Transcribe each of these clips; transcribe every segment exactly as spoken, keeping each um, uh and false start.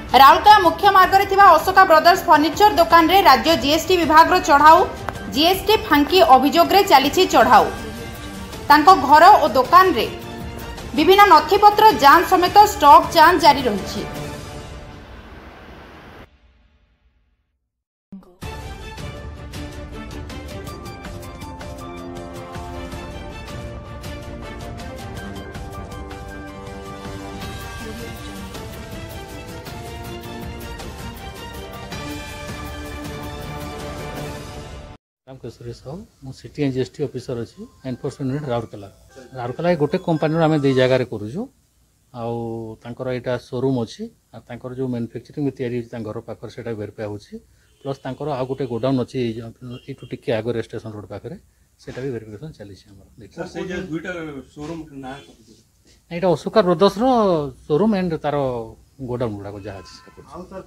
राउरकेला मुख्य मार्ग में अशोका ब्रदर्स फर्निचर दुकान रे राज्य जीएसटी विभाग चढ़ाऊ जीएसटी फांकी अभियोग चली चढ़ाऊ तांको घर और दुकान रे विभिन्न नथिपत्र जांच समेत स्टॉक जांच जारी रही। केशरी साहू मु सिटी एन जीएसटी ऑफिसर अच्छी एनफोर्समेंट यूनिट राउरकेला राउरकेला गोटे कंपानी आम दु जगार करूँ आउर यहाँ शोरूम अच्छी जो मैन्युफैक्चरिंग में तैयारी घर पाखे से वेरीफाई हो प्लस आ गोटे गोडाउन अच्छी यू टी आगे स्टेशन रोड पाखे से वेरिफिकेशन चली यहाँ अशोका ब्रदर्स शोरूम एंड तार गोडाउन गुड़ाक जहाँ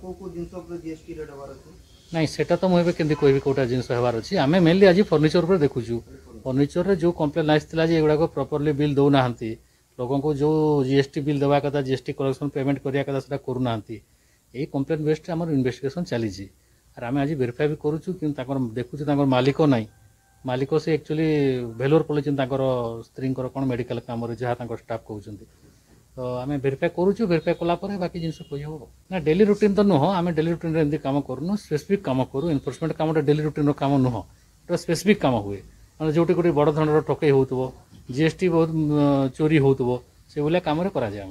नहीं सेटा तो मुझे केमती कह कौटा जिन हबार अच्छी आम मेनली आज फर्निचर पर देखुचु फर्निचर रे जो कंप्लेन आसाला एगुड़ाक प्रॉपर्ली बिल दौना लोगों को जो जीएसटी बिल देवा कथा जीएसटी कलेक्शन पेमेंट करिया कथा सेटा करूना यही कंप्लेन बेस्ड आम इन्वेस्टिगेशन चली आम आज वेरीफाई भी करूँ कि देखुँ मालिक ना मालिक से एक्चुअली भेलोर पड़े स्त्री कौन मेडिकल कम जहाँ स्टाफ कहते तो आम वेरीफाई करूँ वेरीफाई कलापर बाकी जिन कही हम ना डेली रुटीन तो नुह आम डेली रुटीन एमती कम करूँ स्पेसिफिक कम करूँ एनफोर्समेंट कम डेली रुटीन कम नुह तो स्पेसिफिक कम हुए मतलब जो गोटे बड़ धरण ठकई हो जीएसटी बहुत चोरी हो से भाया कम कराए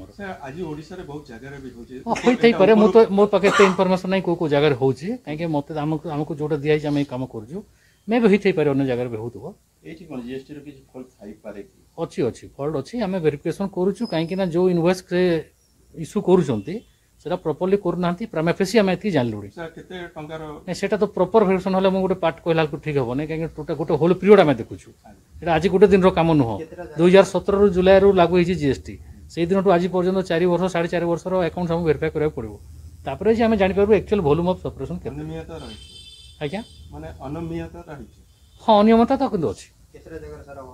पारे मुझे मो पाखे एत इनफर्मेशन ना कौ जगह हो कहीं मत आमको जोटा दिखाई आम कम करूँ मे भी होई पारे अन्य जगह हो अच्छी अच्छी फल्ट अच्छी आम वेरिफिकेशन करूँ कहीं जो इनवॉइस से इश्यू करा प्रॉपर्ली करूना प्रामेफेसी आम ये जानलु से तो प्रॉपर वेरिफिकेशन हेल्ला गोटे पार्ट कहला ठीक हे ना कहीं गोटे होल पीरियड आम देखुचु आज गोटे दिन कम नुह दुई हजार सतर जुलाई रु लागू होती जीएसटी से दिन आज पर्यटन चार वर्ष साढ़े चार वर्ष अकाउंट सब वेरीफाई करा पड़ो तापर आम जापर एक्चुअल वॉल्यूम ऑफ ऑपरेशन आज्ञा हाँ अनियमता तो किंतु अच्छी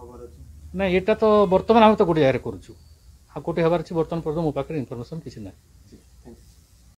ना यहाँ तो बर्तमान आम तो गोटे जगह करूँ आ गोटे हबार अच्छी बर्तमान पर्यटन मो पाखे इनफर्मेशन किसी ना।